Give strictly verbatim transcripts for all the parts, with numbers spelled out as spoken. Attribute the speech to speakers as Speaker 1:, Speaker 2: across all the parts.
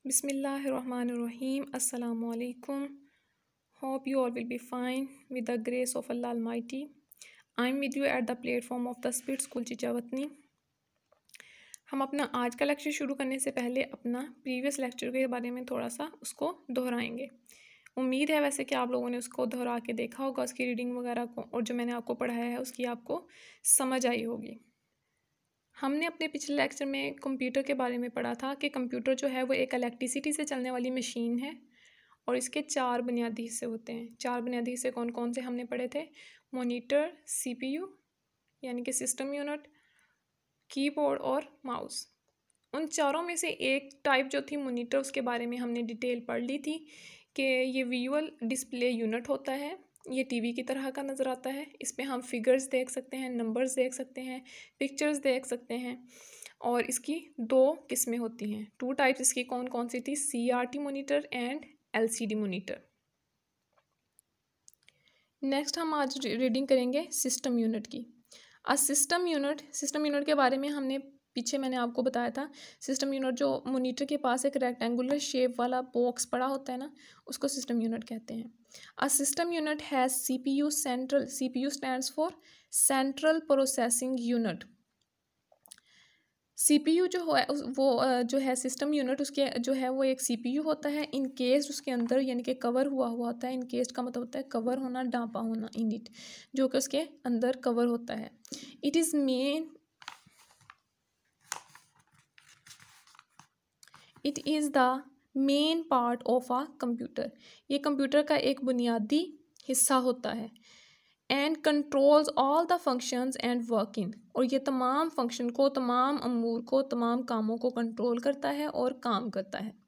Speaker 1: Bismillahirrahmanirrahim. Assalamu alaikum. Hope you all will be fine with the grace of Allah Almighty. I am with you at the platform of the Spirit School Chichawatni. हम अपना आज का lecture शुरू करने से पहले अपना प्रीवियस लेक्चर के बारे में थोड़ा सा उसको दोहराएंगे। उम्मीद है वैसे कि आप लोगों ने उसको दोहरा के देखा होगा, उसकी रीडिंग वगैरह को, और जो मैंने आपको पढ़ाया है उसकी आपको समझ आई होगी। हमने अपने पिछले लेक्चर में कंप्यूटर के बारे में पढ़ा था कि कंप्यूटर जो है वो एक इलेक्ट्रिसिटी से चलने वाली मशीन है और इसके चार बुनियादी हिस्से होते हैं। चार बुनियादी हिस्से कौन कौन से हमने पढ़े थे? मॉनिटर, सीपीयू यानी कि सिस्टम यूनिट, कीबोर्ड और माउस। उन चारों में से एक टाइप जो थी मॉनिटर, उसके बारे में हमने डिटेल पढ़ ली थी कि ये विजुअल डिस्प्ले यूनिट होता है। ये टीवी की तरह का नज़र आता है। इस पे हम फिगर्स देख सकते हैं, नंबर्स देख सकते हैं, पिक्चर्स देख सकते हैं। और इसकी दो किस्में होती हैं, टू टाइप्स इसकी कौन कौन सी थी? C R T monitor and L C D monitor. Next हम आज रीडिंग करेंगे सिस्टम यूनिट की। A system unit, system unit के बारे में हमने पीछे मैंने आपको बताया था। सिस्टम यूनिट जो मॉनिटर के पास एक रेक्टेंगुलर शेप वाला बॉक्स पड़ा होता है ना, उसको सिस्टम यूनिट कहते हैं। A system unit has CPU central, CPU stands for central processing unit. CPU जो है वो जो है सिस्टम यूनिट, उसके जो है वो एक सीपीयू होता है। इनकेस्ड उसके अंदर यानी कि कवर हुआ हुआ होता है। इनकेस्ड का मतलब होता है कवर होना, ढांपा होना, इन इट, जो कि उसके अंदर कवर होता है। It is main it is the main part of a computer. ये कंप्यूटर का एक बुनियादी हिस्सा होता है। And controls all the functions and working, और ये तमाम फंक्शन को, तमाम अमूर को, तमाम कामों को कंट्रोल करता है और काम करता है।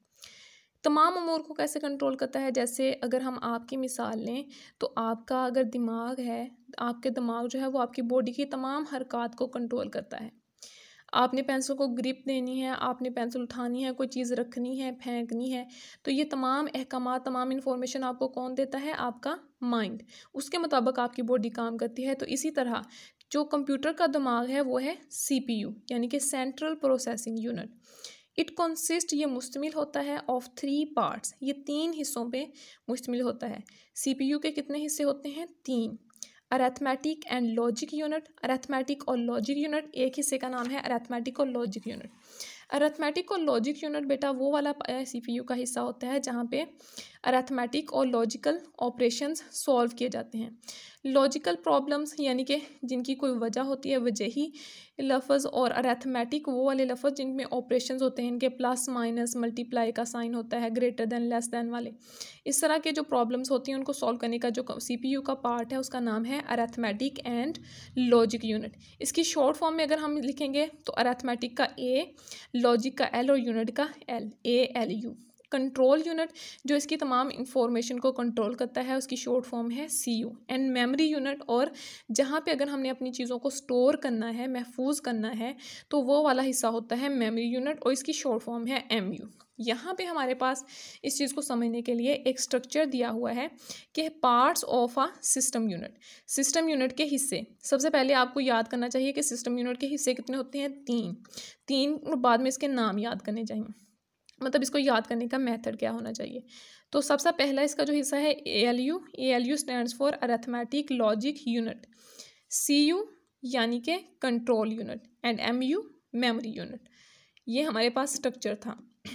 Speaker 1: तमाम अमूर को कैसे कंट्रोल करता है? जैसे अगर हम आपकी मिसाल लें तो आपका अगर दिमाग है, आपके दिमाग जो है वो आपकी बॉडी की तमाम हरकत को कंट्रोल करता है। आपने पेंसिल को ग्रिप देनी है, आपने पेंसिल उठानी है, कोई चीज़ रखनी है, फेंकनी है, तो ये तमाम अहकामात, तमाम इन्फॉर्मेशन आपको कौन देता है? आपका माइंड। उसके मुताबिक आपकी बॉडी काम करती है। तो इसी तरह जो कंप्यूटर का दिमाग है वो है सीपीयू यानी कि central processing unit. It consist, ये मुश्तमिल होता है ऑफ थ्री पार्ट्स, ये तीन हिस्सों पे मुश्तमिल होता है। सीपीयू के कितने हिस्से होते हैं? तीन। Arithmetic and logic unit, arithmetic और लॉजिक यूनिट, एक हिस्से का नाम है अरेथमेटिक और लॉजिक यूनिट। अरेथमेटिक और लॉजिक यूनिट बेटा वो वाला सीपीयू का हिस्सा होता है जहाँ पे अरेथमेटिक और लॉजिकल ऑपरेशंस सॉल्व किए जाते हैं। लॉजिकल प्रॉब्लम्स यानी कि जिनकी कोई वजह होती है, वजही लफ्ज़, और अरेथमेटिक वो वाले लफ्ज़ जिनमें ऑपरेशंस होते हैं, इनके प्लस माइनस मल्टीप्लाई का साइन होता है, ग्रेटर देन लेस देन वाले। इस तरह के जो प्रॉब्लम्स होती हैं उनको सॉल्व करने का जो सीपीयू का पार्ट है उसका नाम है अरेथमेटिक एंड लॉजिक यूनिट। इसकी शॉर्ट फॉर्म में अगर हम लिखेंगे तो अरेथमेटिक का ए, लॉजिक का एल और यूनिट का L, A L U. Control unit जो इसकी तमाम इंफॉर्मेशन को कंट्रोल करता है उसकी शॉर्ट फॉर्म है C U. And memory unit, और जहाँ पे अगर हमने अपनी चीज़ों को स्टोर करना है, महफूज करना है, तो वो वाला हिस्सा होता है मेमोरी यूनिट और इसकी शॉर्ट फॉर्म है एम यू। यहाँ पे हमारे पास इस चीज़ को समझने के लिए एक स्ट्रक्चर दिया हुआ है कि parts of a system unit. System unit के हिस्से, सबसे पहले आपको याद करना चाहिए कि सिस्टम यूनिट के हिस्से कितने होते हैं? तीन। तीन और बाद में इसके नाम याद करने चाहिए, मतलब इसको याद करने का मेथड क्या होना चाहिए। तो सबसे पहला इसका जो हिस्सा है A L U, A L U stands for arithmetic logic unit, C U यानी कि control unit, and M U memory unit. ये हमारे पास स्ट्रक्चर था।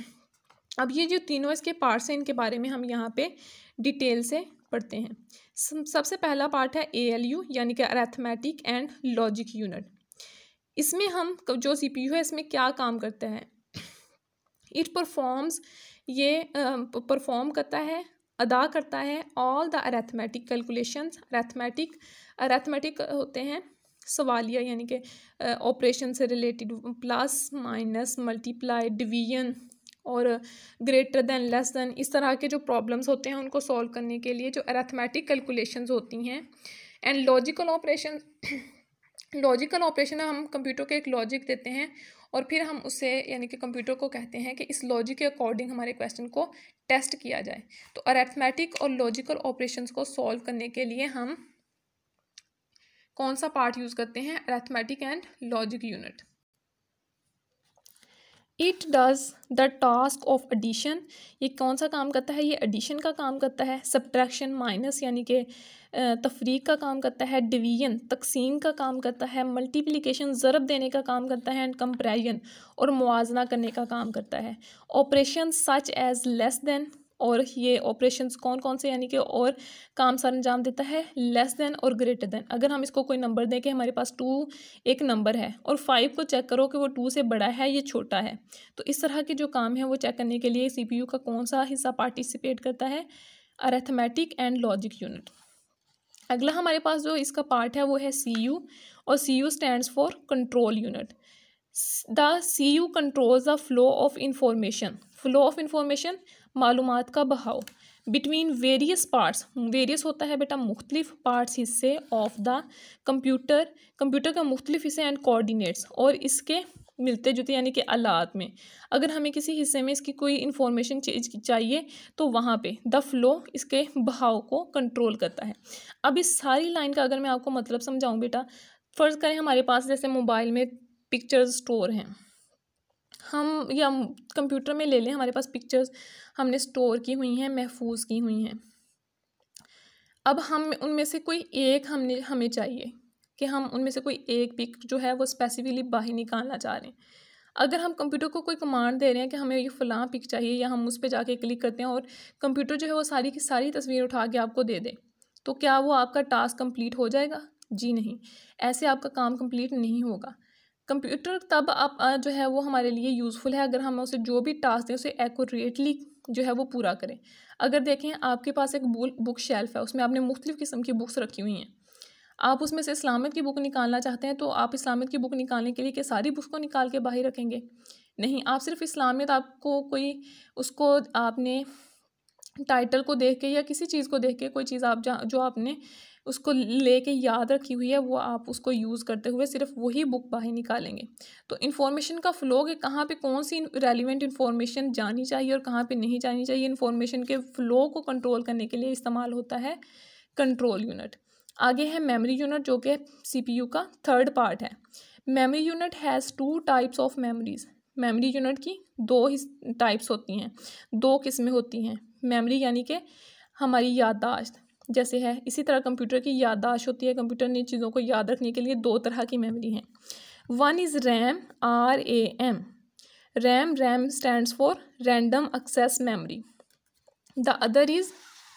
Speaker 1: अब ये जो तीनों इसके पार्ट्स हैं इनके बारे में हम यहाँ पे डिटेल से पढ़ते हैं। सबसे पहला पार्ट है ए एल यू यानी कि अरेथमेटिक एंड लॉजिक यूनिट। इसमें हम जो सी पी यू है इसमें क्या काम करता है? इट परफॉर्म्स, ये परफॉर्म uh, करता है, अदा करता है all the arithmetic calculations. Arithmetic arithmetic होते हैं सवालिया यानी कि ऑपरेशन uh, से related, plus minus multiply division और ग्रेटर देन लेस देन, इस तरह के जो प्रॉब्लम्स होते हैं उनको सॉल्व करने के लिए जो अरेथमेटिक कैलकुलेशंस होती हैं। And logical operation, logical operation हम कंप्यूटर को एक लॉजिक देते हैं और फिर हम उसे यानी कि कंप्यूटर को कहते हैं कि इस लॉजिक के अकॉर्डिंग हमारे क्वेश्चन को टेस्ट किया जाए। तो अरिथमेटिक और लॉजिकल ऑपरेशंस को सॉल्व करने के लिए हम कौन सा पार्ट यूज़ करते हैं? Arithmetic and logic unit. It does the task of addition, ये कौन सा काम करता है, ये एडिशन का काम करता है। सब्ट्रैक्शन माइनस यानी कि तफरीक का काम करता है। डिवीजन तकसीम का काम करता है। मल्टीप्लिकेशन ज़रब देने का काम करता है। एंड कंपैरिजन और मुआजना करने का काम करता है। Operation such as less than, और ये ऑपरेशंस कौन कौन से यानी कि और काम सर अंजाम देता है, लेस देन और ग्रेटर देन। अगर हम इसको कोई नंबर दें कि हमारे पास टू एक नंबर है और फाइव को चेक करो कि वो टू से बड़ा है ये छोटा है, तो इस तरह के जो काम है वो चेक करने के लिए सीपीयू का कौन सा हिस्सा पार्टिसिपेट करता है, अरिथमेटिक एंड लॉजिक यूनिट। अगला हमारे पास जो इसका पार्ट है वो है सी यू, और C U stands for control unit. The C U controls the flow of information, flow of information मालूमात का बहाव, बिटवीन वेरियस पार्ट्स, वेरियस होता है बेटा मुख्तलिफ पार्ट्स हिस्से ऑफ द कंप्यूटर, कंप्यूटर का मुख्तलिफ हिस्से एंड कोऑर्डिनेट्स, और इसके मिलते जुलते यानी कि आलात में अगर हमें किसी हिस्से में इसकी कोई इंफॉर्मेशन चाहिए तो वहाँ पे द फ्लो इसके बहाव को कंट्रोल करता है। अब इस सारी लाइन का अगर मैं आपको मतलब समझाऊँ बेटा, फ़र्ज़ करें हमारे पास जैसे मोबाइल में पिक्चर्स स्टोर हैं, हम या कंप्यूटर में ले लें, हमारे पास पिक्चर्स हमने स्टोर की हुई हैं, महफूज की हुई हैं। अब हम उनमें से कोई एक हमने हमें चाहिए कि हम उनमें से कोई एक पिक जो है वो स्पेसिफिकली बाहर निकालना चाह रहे हैं। अगर हम कंप्यूटर को कोई कमांड दे रहे हैं कि हमें ये फ़लाँ पिक चाहिए, या हम उस पर जाके क्लिक करते हैं और कंप्यूटर जो है वो सारी की सारी तस्वीर उठा के आपको दे दे, तो क्या वो आपका टास्क कंप्लीट हो जाएगा? जी नहीं, ऐसे आपका काम कंप्लीट नहीं होगा। कंप्यूटर तब आप जो है वो हमारे लिए यूज़फुल है अगर हम उसे जो भी टास्क दें उसे एक्यूरेटली जो है वो पूरा करें। अगर देखें आपके पास एक बुक शेल्फ है, उसमें आपने मुख्तलिफ़ किस्म की बुक्स रखी हुई हैं, आप उसमें से इस्लामिक की बुक निकालना चाहते हैं, तो आप इस्लामिक की बुक निकालने के लिए क्या सारी बुक्स को निकाल के बाहर रखेंगे? नहीं, आप सिर्फ इस्लामियत आपको कोई उसको आपने टाइटल को देख के या किसी चीज़ को देख के कोई चीज़ आप जो आपने उसको लेके याद रखी हुई है वो आप उसको यूज़ करते हुए सिर्फ वही बुक बाहर निकालेंगे। तो इन्फॉर्मेशन का फ़्लो कि कहाँ पे कौन सी रेलिवेंट इन्फॉर्मेशन जानी चाहिए और कहाँ पे नहीं जानी चाहिए, इन्फॉर्मेशन के फ़्लो को कंट्रोल करने के लिए इस्तेमाल होता है कंट्रोल यूनिट। आगे है मेमोरी यूनिट जो कि सीपीयू का थर्ड पार्ट है। Memory unit has two types of memories, memory unit की दो ही टाइप्स होती हैं, दो किस्में होती हैं। मेमोरी यानी कि हमारी याददाश्त जैसे है, इसी तरह कंप्यूटर की याददाश्त होती है। कंप्यूटर ने चीज़ों को याद रखने के लिए दो तरह की मेमोरी हैं। One is RAM, R A M, RAM RAM stands for random access memory. The other is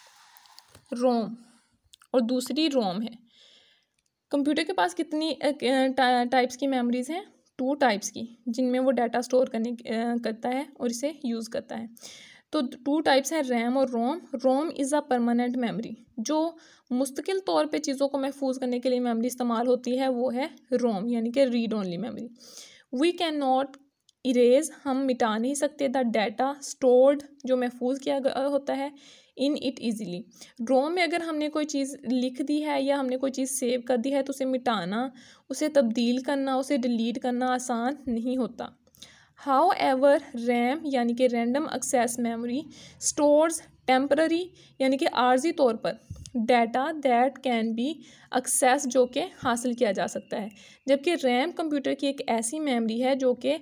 Speaker 1: ROM, और दूसरी रोम है। कंप्यूटर के पास कितनी टाइप्स की मेमोरीज हैं? टू टाइप्स की, जिनमें वो डाटा स्टोर करने करता है और इसे यूज़ करता है। तो टू टाइप्स हैं, रैम और ROM. ROM is a permanent memory, जो मुस्तकिल तौर पे चीज़ों को महफूज करने के लिए मेमोरी इस्तेमाल होती है, वो है रोम यानी कि read only memory. We can not erase, हम मिटा नहीं सकते द डाटा स्टोर्ड, जो महफूज किया होता है, इन इट ईजीली। रोम में अगर हमने कोई चीज़ लिख दी है या हमने कोई चीज़ सेव कर दी है तो उसे मिटाना, उसे तब्दील करना, उसे डिलीट करना आसान नहीं होता। हाउ एवर रैम यानी कि random access memory stores temporary यानी कि आर्जी तौर पर data that can be access, जो कि हासिल किया जा सकता है। जबकि रैम कंप्यूटर की एक ऐसी मेमोरी है जो कि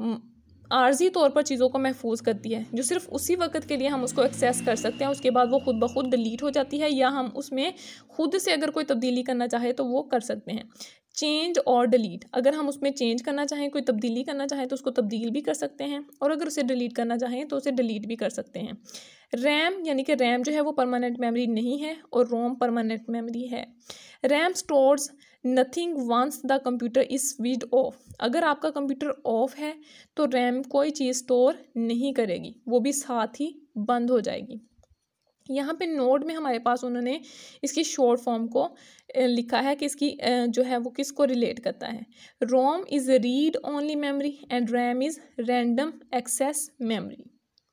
Speaker 1: आर्जी तौर पर चीज़ों को महफूज करती है, जो सिर्फ उसी वक्त के लिए हम उसको एक्सेस कर सकते हैं, उसके बाद वो खुद ब खुद डिलीट हो जाती है, या हम उसमें खुद से अगर कोई तब्दीली करना चाहे तो वो कर सकते हैं। चेंज और डिलीट, अगर हम उसमें चेंज करना चाहें, कोई तब्दीली करना चाहें तो उसको तब्दील भी कर सकते हैं, और अगर उसे डिलीट करना चाहें तो उसे डिलीट भी कर सकते हैं। रैम यानी कि रैम जो है वो परमानेंट मेमोरी नहीं है और रोम परमानेंट मेमोरी है। RAM stores nothing once the computer is switched off, अगर आपका कंप्यूटर ऑफ है तो रैम कोई चीज़ स्टोर नहीं करेगी, वो भी साथ ही बंद हो जाएगी। यहाँ पे नोट में हमारे पास उन्होंने इसकी शॉर्ट फॉर्म को लिखा है कि इसकी जो है वो किसको रिलेट करता है। ROM is read only memory and RAM is random access memory.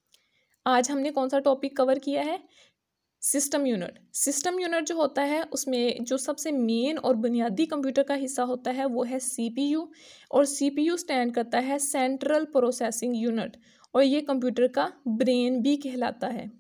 Speaker 1: आज हमने कौन सा टॉपिक कवर किया है? System unit. सिस्टम यूनिट जो होता है उसमें जो सबसे मेन और बुनियादी कंप्यूटर का हिस्सा होता है वो है सीपीयू, और सीपीयू स्टैंड करता है सेंट्रल प्रोसेसिंग यूनिट, और ये कंप्यूटर का ब्रेन भी कहलाता है।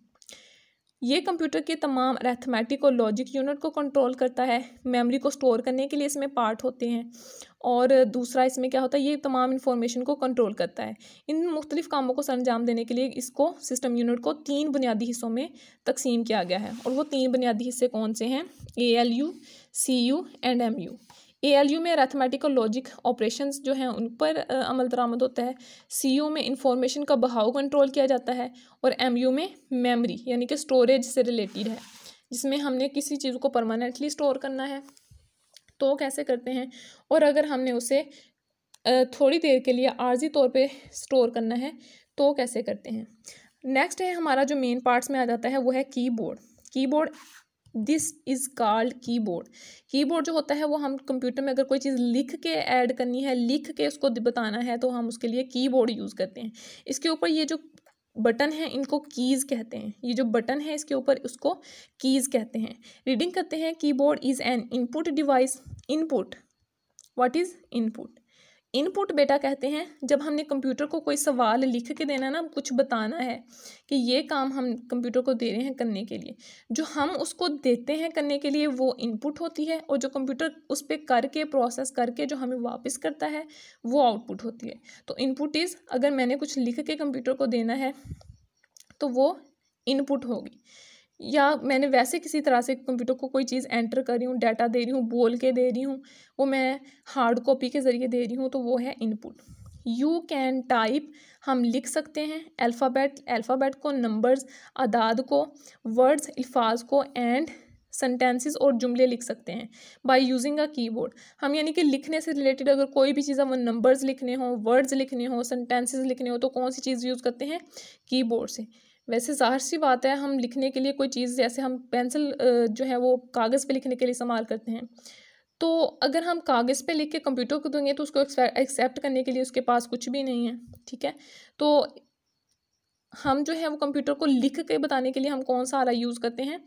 Speaker 1: ये कंप्यूटर के तमाम अरिथमेटिक और लॉजिक यूनिट को कंट्रोल करता है। मेमोरी को स्टोर करने के लिए इसमें पार्ट होते हैं, और दूसरा इसमें क्या होता है, ये तमाम इन्फॉर्मेशन को कंट्रोल करता है। इन मुख्तलिफ कामों को सरअंजाम देने के लिए इसको सिस्टम यूनिट को तीन बुनियादी हिस्सों में तकसीम किया गया है, और वो तीन बुनियादी हिस्से कौन से हैं, A L U, C U and M U. A L U में अरिथमेटिक और लॉजिक ऑपरेशंस जो हैं उन पर अमल दरामद होता है, सी यू में इंफॉर्मेशन का बहाव कंट्रोल किया जाता है, और एम यू में मेमोरी यानी कि स्टोरेज से रिलेटेड है, जिसमें हमने किसी चीज़ को परमानेंटली स्टोर करना है तो कैसे करते हैं, और अगर हमने उसे थोड़ी देर के लिए आर्जी तौर पे स्टोर करना है तो कैसे करते हैं। नेक्स्ट है हमारा जो मेन पार्ट्स में आ जाता है वो है keyboard. Keyboard this is called keyboard. Keyboard जो होता है वो हम कंप्यूटर में अगर कोई चीज़ लिख के ऐड करनी है, लिख के उसको बताना है, तो हम उसके लिए कीबोर्ड यूज़ करते हैं। इसके ऊपर ये जो बटन है इनको कीज़ कहते हैं, ये जो बटन है इसके ऊपर उसको कीज़ कहते हैं। रीडिंग करते हैं, keyboard is an input device. Input, what is input? Input बेटा कहते हैं जब हमने कंप्यूटर को कोई सवाल लिख के देना ना, कुछ बताना है कि ये काम हम कंप्यूटर को दे रहे हैं करने के लिए, जो हम उसको देते हैं करने के लिए वो इनपुट होती है, और जो कंप्यूटर उस पर करके प्रोसेस करके जो हमें वापस करता है वो आउटपुट होती है। तो इनपुट इज़, अगर मैंने कुछ लिख के कंप्यूटर को देना है तो वो इनपुट होगी, या मैंने वैसे किसी तरह से कंप्यूटर को कोई चीज़ एंटर कर रही हूँ, डाटा दे रही हूँ, बोल के दे रही हूँ, वो मैं हार्ड कॉपी के ज़रिए दे रही हूँ, तो वो है इनपुट। यू कैन टाइप, हम लिख सकते हैं अल्फ़ाबेट, अल्फ़ाबेट को, नंबर्स, अदाद को, वर्ड्स, अल्फाज को, एंड सेंटेंसेस और जुमले लिख सकते हैं बाय यूजिंग अ कीबोर्ड। हम यानी कि लिखने से रिलेटेड अगर कोई भी चीज़, हम नंबर्स लिखने हो, वर्ड्स लिखने हो, सेंटेंसेस लिखने हो, तो कौन सी चीज़ यूज़ करते हैं, कीबोर्ड से। वैसे ज़ाहिर सी बात है, हम लिखने के लिए कोई चीज़, जैसे हम पेंसिल जो है वो कागज़ पे लिखने के लिए इस्तेमाल करते हैं, तो अगर हम कागज़ पे लिख के कंप्यूटर को देंगे तो उसको एक्सेप्ट करने के लिए उसके पास कुछ भी नहीं है, ठीक है। तो हम जो है वो कंप्यूटर को लिख के बताने के लिए हम कौन सा आला यूज़ करते हैं,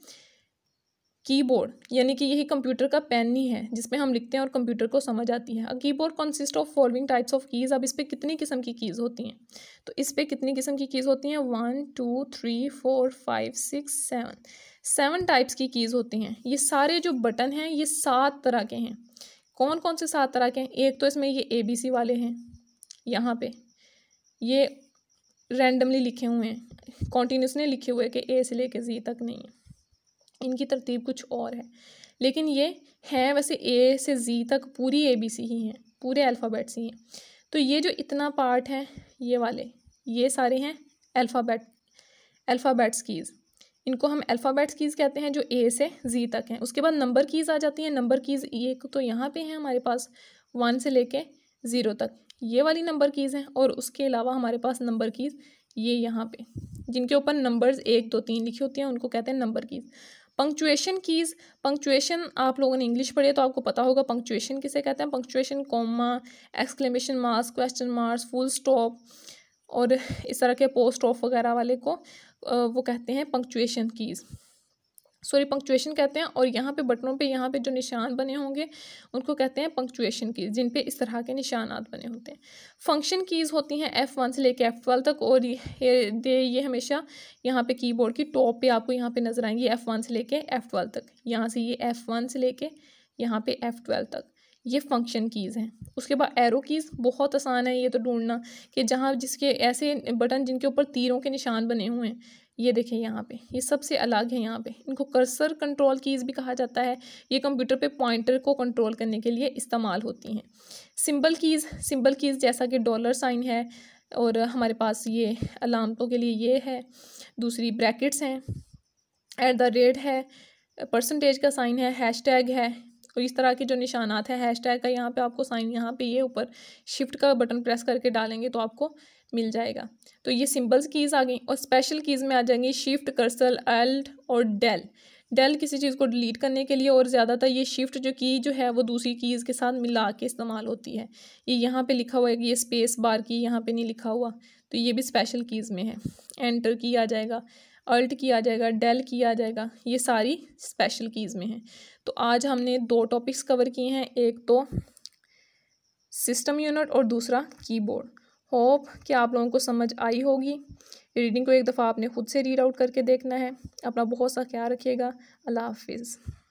Speaker 1: कीबोर्ड, यानी कि यही कंप्यूटर का पेन ही है जिसमें हम लिखते हैं और कंप्यूटर को समझ आती है। A keyboard consist of following types of keys. अब इस पर कितनी किस्म की कीज़ होती हैं, तो इस पर कितनी किस्म की कीज़ होती हैं, one two three four five six seven, seven types की कीज़ होती हैं। ये सारे जो बटन हैं ये सात तरह के हैं। कौन कौन से सात तरह के हैं, एक तो इसमें ये ए बी सी वाले हैं, यहाँ पे ये रैंडमली लिखे हुए हैं, कॉन्टीन्यूसली लिखे हुए कि ए से लेके जी तक नहीं है, इनकी तरतीब कुछ और है, लेकिन ये हैं वैसे ए से जी तक पूरी ए बी सी ही हैं, पूरे अल्फ़ाबेट्स ही हैं। तो ये जो इतना पार्ट है ये वाले, ये सारे हैं अल्फ़ाबेट, अल्फ़ाबेट्स कीज़, इनको हम अल्फ़ाबेट्स कीज़ कहते हैं, जो ए से जी तक हैं। उसके बाद नंबर कीज़ आ जाती हैं। नंबर कीज़ ये तो यहाँ पे हैं हमारे पास वन से लेके ज़ीरो तक, ये वाली नंबर कीज़ हैं, और उसके अलावा हमारे पास नंबर कीज़ ये यहाँ पे जिनके ऊपर नंबर्स एक दो तीन लिखी होती हैं उनको कहते हैं number keys. Punctuation keys, punctuation आप लोगों ने इंग्लिश पढ़ी है तो आपको पता होगा पंक्चुएशन किसे कहते हैं। Punctuation comma, exclamation marks, question marks, full stop और इस तरह के पोस्ट ऑफ वगैरह वाले को वो कहते हैं पंक्चुएशन कीज़, सॉरी पंक्चुएशन कहते हैं। और यहाँ पे बटनों पे यहाँ पे जो निशान बने होंगे उनको कहते हैं पंक्चुएशन कीज़, जिन पे इस तरह के निशानात बने होते हैं। फंक्शन कीज़ होती हैं एफ़ वन से लेके एफ़ ट्वेल्व तक, और ये ये हमेशा यहाँ पे कीबोर्ड की टॉप पे आपको यहाँ पे नज़र आएंगी, एफ़ वन से लेके एफ़ ट्वेल्व तक। यहाँ से ये एफ़ वन से लेके यहाँ पे एफ़ ट्वेल्व तक ये फंक्शन कीज़ हैं। उसके बाद एरो कीज़, बहुत आसान है ये तो ढूंढना कि जहाँ जिसके ऐसे बटन जिनके ऊपर तीरों के निशान बने हुए हैं, ये देखें यहाँ पे, ये सबसे अलग है यहाँ पे, इनको कर्सर कंट्रोल कीज़ भी कहा जाता है। ये कंप्यूटर पे पॉइंटर को कंट्रोल करने के लिए इस्तेमाल होती हैं। सिंबल कीज़, सिंबल कीज़ जैसा कि डॉलर साइन है, और हमारे पास ये अलामतों के लिए ये है, दूसरी ब्रैकेट्स हैं, एट द रेट है, परसेंटेज का साइन है, हैश टैग है, और इस तरह के जो निशानात हैं हैश टैग का, यहाँ पे आपको साइन यहाँ पे ये ऊपर शिफ्ट का बटन प्रेस करके डालेंगे तो आपको मिल जाएगा। तो ये सिंबल्स कीज़ आ गई। और स्पेशल कीज़ में आ जाएंगी शिफ्ट, कर्सर, एल्ट और डेल। डेल किसी चीज़ को डिलीट करने के लिए, और ज़्यादातर ये शिफ्ट जो की जो है वो दूसरी कीज़ के साथ मिला के इस्तेमाल होती है। ये यहाँ पे लिखा हुआ है कि ये स्पेस बार की यहाँ पे नहीं लिखा हुआ, तो ये भी स्पेशल कीज़ में है। एंटर की आ जाएगा, अल्ट की आ जाएगा, डेल की आ जाएगा, ये सारी स्पेशल कीज़ में हैं। तो आज हमने दो टॉपिक्स कवर किए हैं, एक तो सिस्टम यूनिट और दूसरा कीबोर्ड। होप कि आप लोगों को समझ आई होगी। रीडिंग को एक दफ़ा आपने खुद से रीड आउट करके देखना है। अपना बहुत सा ख्याल रखिएगा। अल्लाह हाफिज़।